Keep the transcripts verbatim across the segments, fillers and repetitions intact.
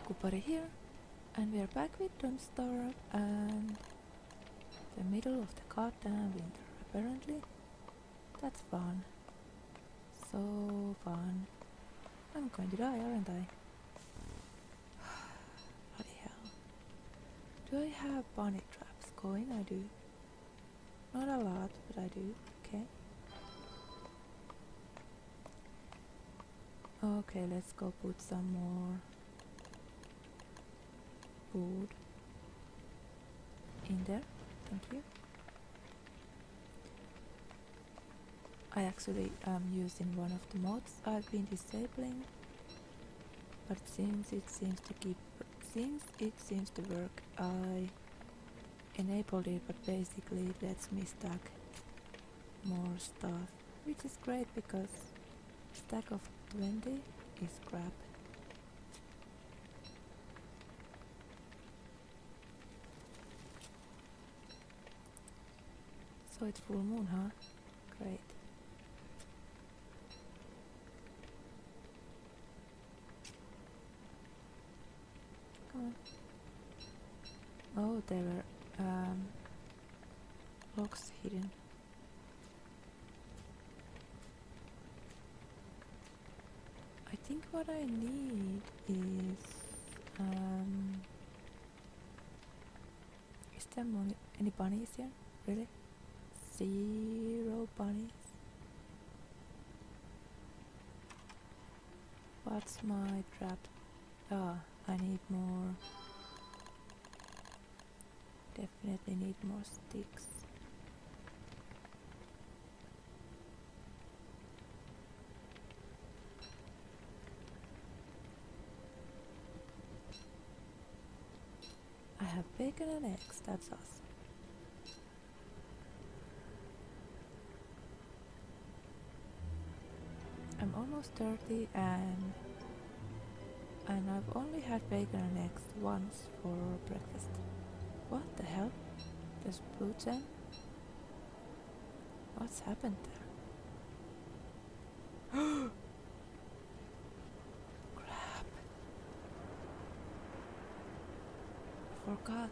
Kupari here, and we are back with Dunstorm and the middle of the goddamn winter, apparently. That's fun. So fun. I'm going to die, aren't I? Bloody hell. Do I have bunny traps going? I do. Not a lot, but I do. Okay. Okay, let's go put some more food in there. Thank you. I actually am using one of the mods I've been disabling, but since it seems to keep since it seems to work, I enabled it, but basically it lets me stack more stuff, which is great because a stack of twenty is crap. So it's full moon, huh? Great. Come on. Oh, there were um, logs hidden. I think what I need is um, is there mon- any bunnies here? Really? Zero bunnies. What's my trap? Ah, I need more. Definitely need more sticks. I have bacon and eggs, that's awesome. I'm almost thirty and and I've only had bacon and eggs once for breakfast. What the hell? There's blue gem? What's happened there? Crap. I forgot.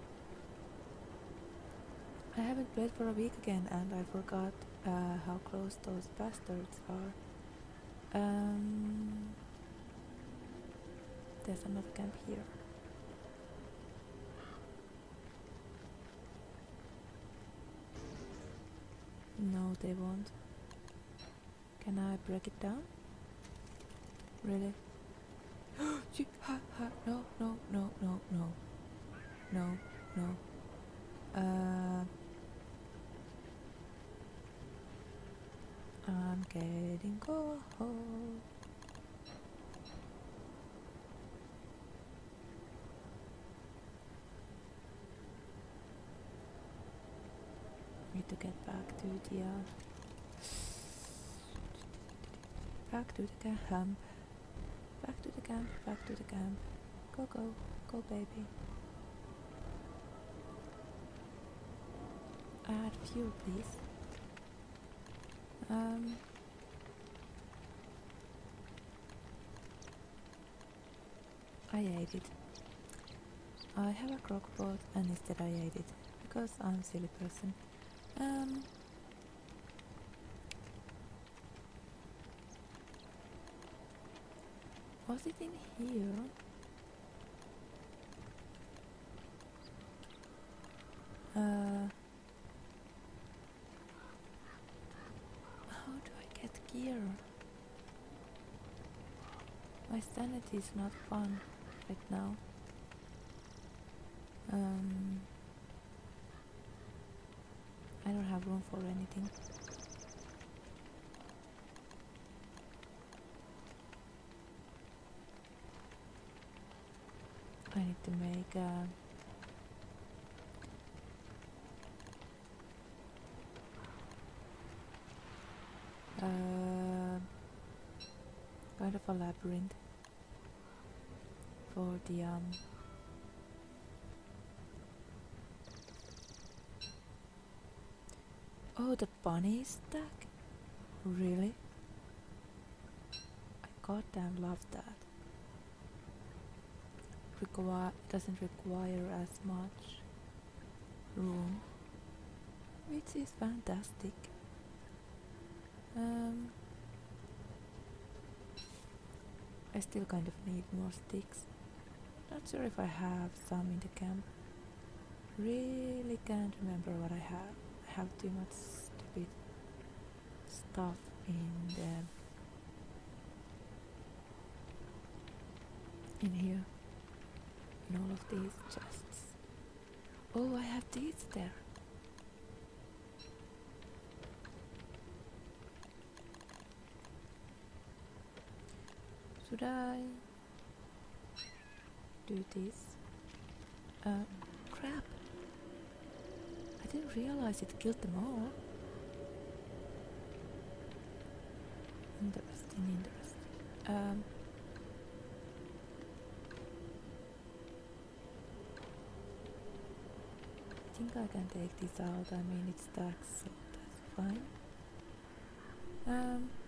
I haven't played for a week again and I forgot uh, how close those bastards are. Um, there's another camp here. No, they won't. Can I break it down? Really? Gee, ha, ha, no, no, no, no, no. No, no. Uh, I'm getting cold. Need to get back to the uh, back to the camp. Back to the camp. Back to the camp. Go, go, go, baby. Add fuel, please. Um. I ate it. I have a crock pot and instead I ate it because I'm a silly person. Um. Was it in here? Uh. How do I get gear? My sanity is not fun right now. Um, I don't have room for anything. I need to make a uh, kind of a labyrinth for the um oh, the bunny stack? Really? I goddamn love that. require doesn't require as much room, which is fantastic. Um, I still kind of need more sticks. Not sure if I have some in the camp. Really can't remember what I have. I have too much stupid stuff in the in here, in all of these chests. Oh, I have these there. Should I do this? Uh, crap! I didn't realize it killed them all. Interesting, interesting. Um, I think I can take this out. I mean, it stacks, so that's fine. Um,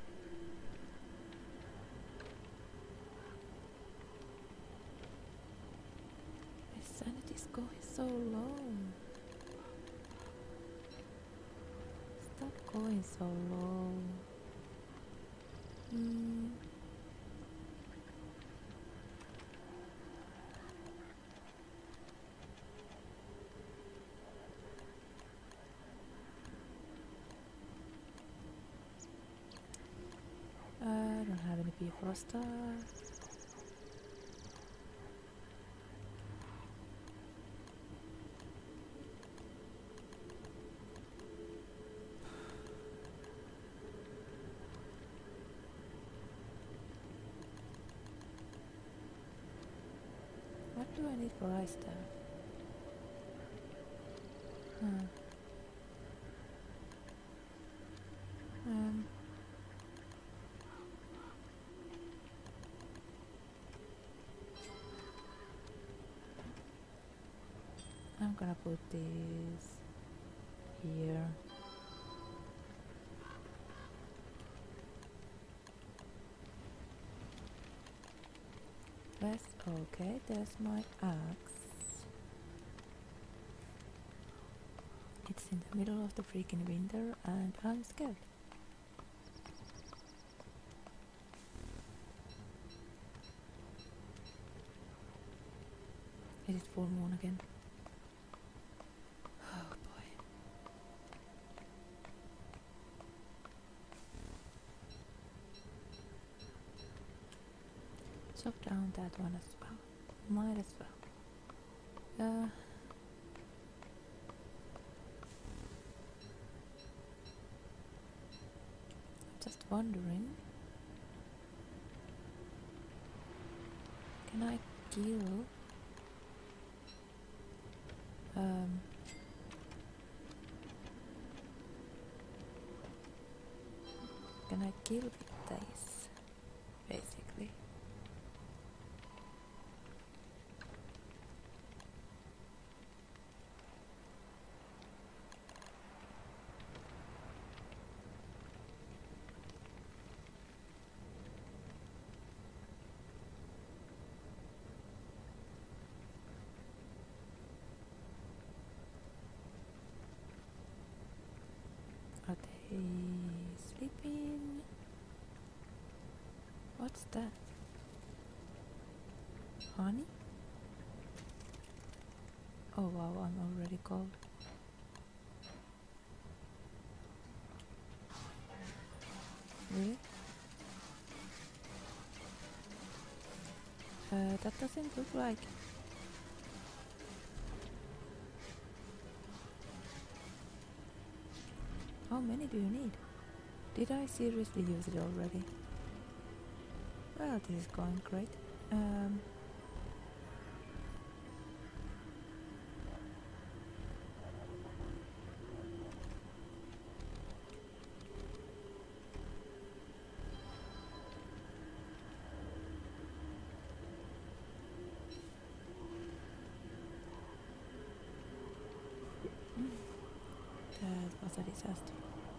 my sanity is going so low. Stop going so low. Hmm. I don't have any P for a star. What do I need for ice staff? Hmm. Um. I'm gonna put this here. Yes, okay, there's my axe. It's in the middle of the freaking winter and I'm scared. Is it full moon again? Oh boy. Chop down that one as well. Might as well. Uh, just wondering. Can I kill? Um. Can I kill with this? Basically. Are they sleeping? What's that? Honey? Oh wow, I'm already cold. Really? Uh, that doesn't look like. How many do you need? Did I seriously use it already? Well, this is going great. Um, that was a disaster.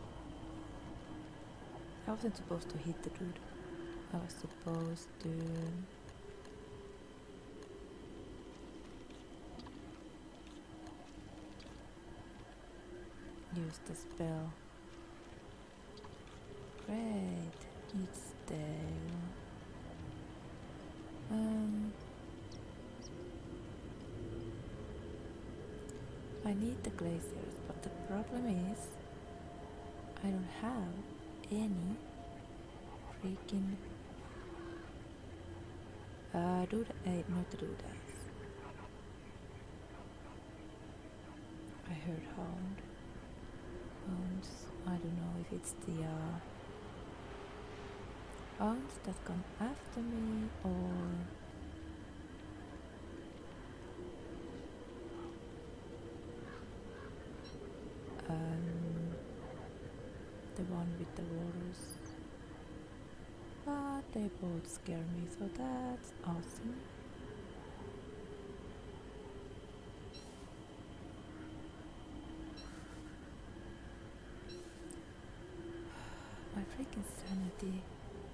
I wasn't supposed to hit the dude. I was supposed to use the spell. Great, it's there. Um, I need the glaciers, but the problem is I don't have any freaking uh, do the, uh, not the doodads. I heard hound. Hounds. I don't know if it's the uh, hounds that come after me or um, the one with the waters. But they both scare me, so that's awesome. My freaking sanity.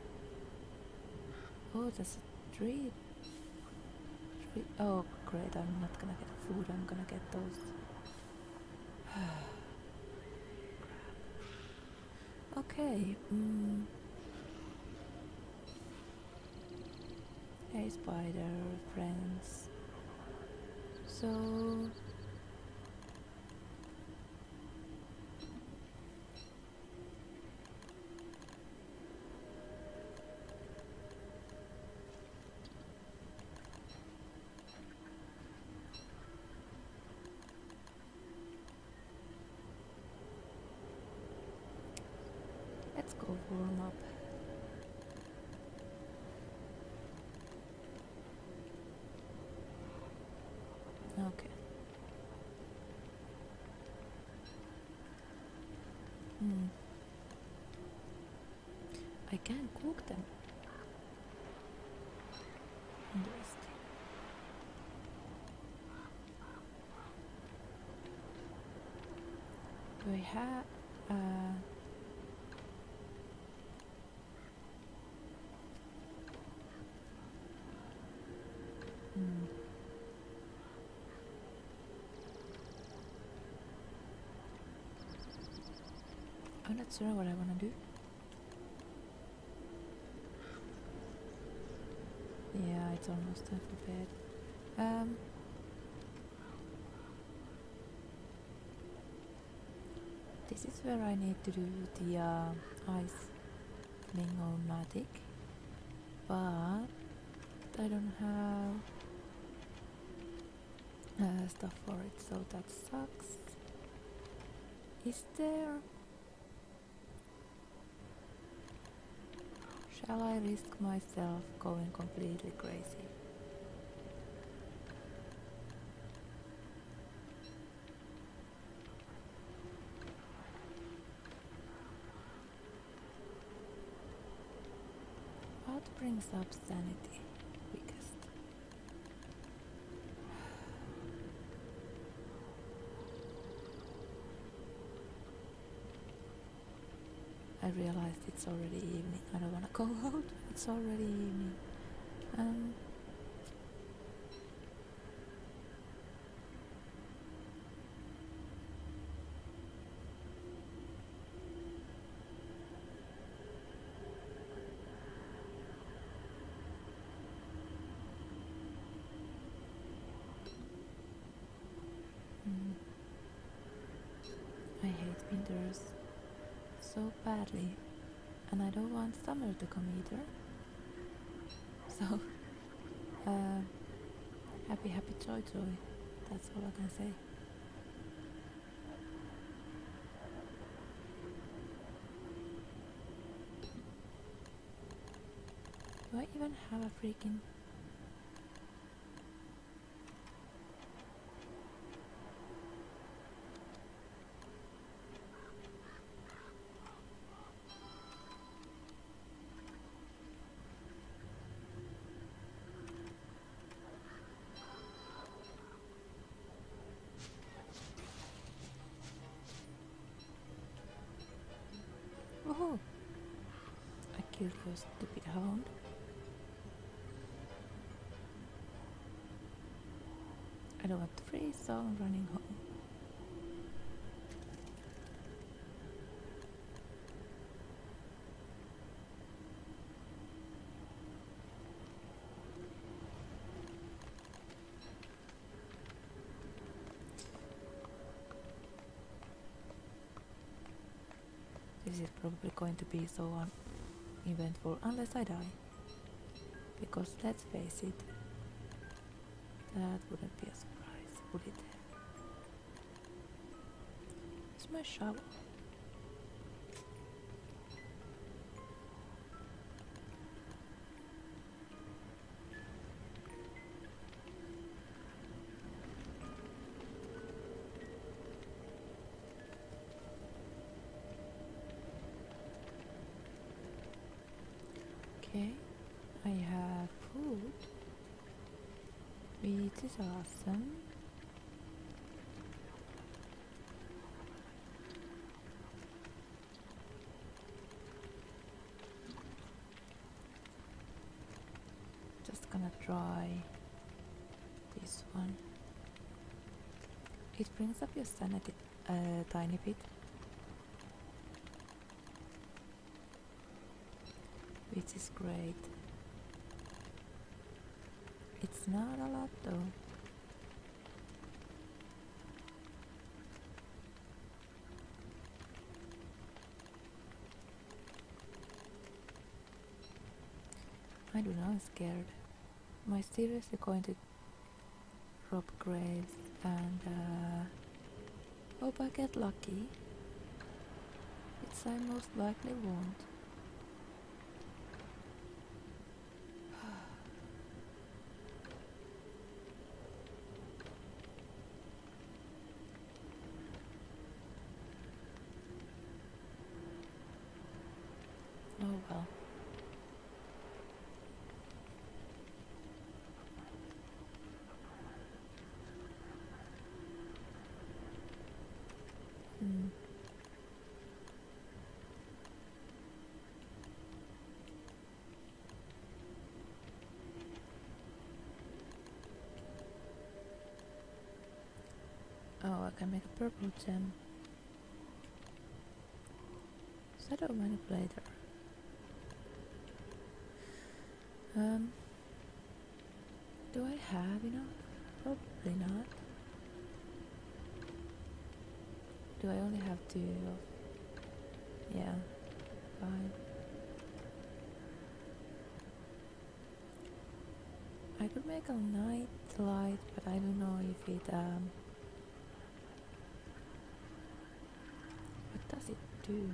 Oh, there's a tree. tree. Oh, great, I'm not gonna get food, I'm gonna get those. Okay, mm. Hey spider friends. So let's go warm up. Okay. Hmm. I can cook them. Interesting. Do I have uh hmm. I'm not sure what I wanna do. Yeah, it's almost time for bed. Um, this is where I need to do the uh, ice fling-o-matic, but I don't have uh, stuff for it, so that sucks. Is there? Shall I risk myself going completely crazy? What brings up sanity quickest? I realized it's already evening. I don't want to go out. It's already evening. Um, mm, I hate winters so badly, and I don't want summer to come either. So, uh, happy, happy, joy, joy. That's all I can say. Do I even have a freaking... Oh! I killed your stupid hound. I don't want to freeze, so I'm running home. this is probably going to be so uneventful unless I die. Because let's face it, that wouldn't be a surprise, would it? It's my shovel. Okay, I have food, which is awesome. Just gonna try this one. It brings up your sanity a tiny bit, which is great. It's not a lot though. I do not scared. Am I seriously going to rob graves and uh, hope I get lucky? Which I most likely won't. Oh well. Hmm. Oh, I can make a purple gem. Shadow manipulator. Um, do I have enough? Probably not. Do I only have two of... Yeah, fine. I could make a night light, but I don't know if it, um... what does it do?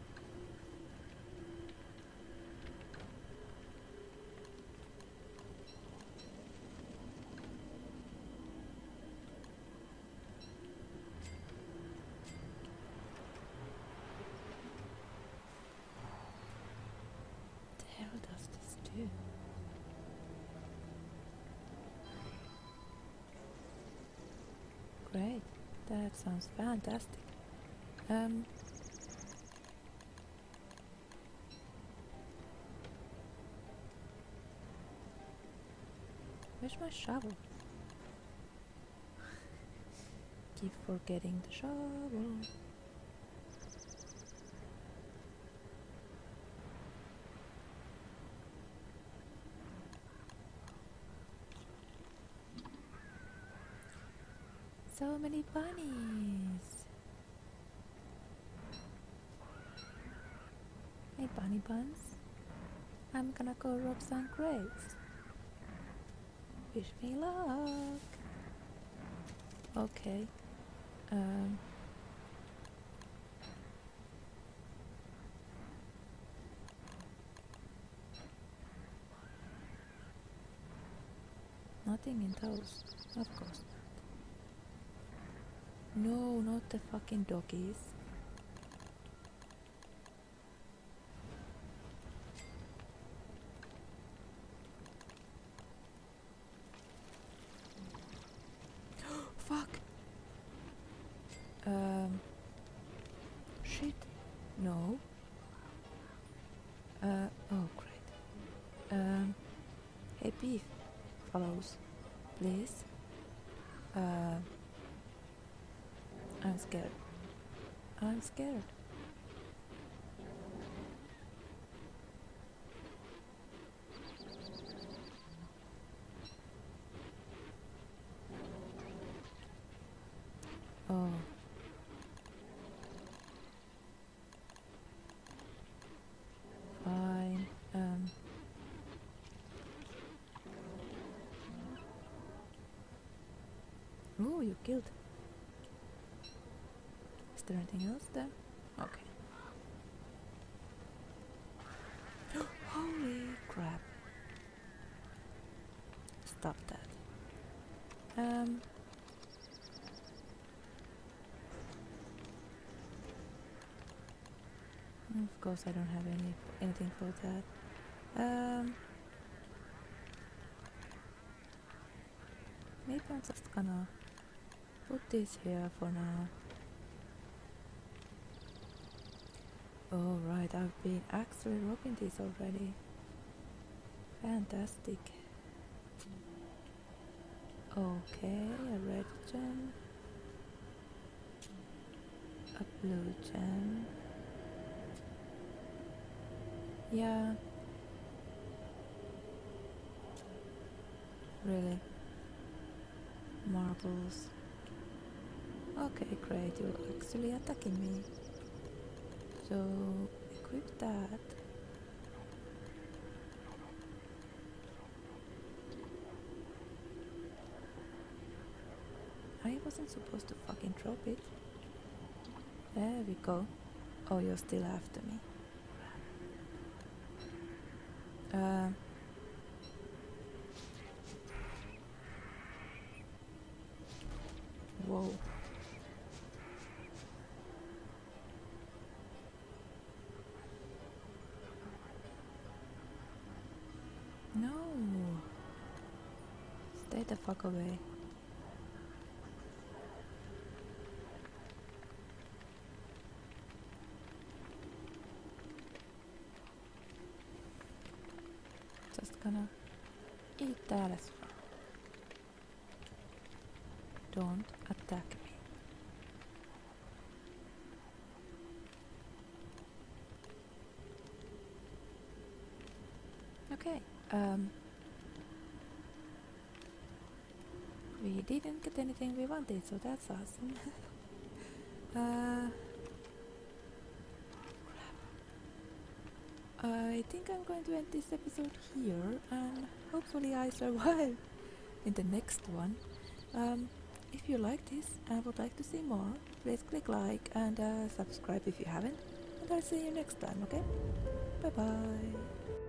The hell does this do? Great, that sounds fantastic. Um, where's my shovel? Keep forgetting the shovel. So many bunnies. Hey bunny buns, I'm gonna go rob some graves. Wish me luck. Okay. Um. Nothing in those, of course not. No, not the fucking doggies. Fuck! Um. Shit. No. Uh. Oh, great. Um. Hey, beef. Follows. Please. Uh. I'm scared. I'm scared. Oh. Ooh, you killed. Is there anything else there? Okay. Holy crap. Stop that. Um. Of course, I don't have any anything for that. Um. Maybe I'm just gonna put this here for now. Oh right, I've been actually robbing this already. Fantastic. Okay, a red gem. A blue gem. Yeah. Really. Marbles. Okay, great, you're actually attacking me. So, equip that. I wasn't supposed to fucking drop it. There we go. Oh, you're still after me. Uh, whoa. No! Stay the fuck away. Just gonna eat that as well. Don't attack me. Okay, um... we didn't get anything we wanted, so that's awesome. uh... I think I'm going to end this episode here, and hopefully I survive in the next one. Um, if you like this and would like to see more, please click like and uh, subscribe if you haven't, and I'll see you next time, okay? Bye bye!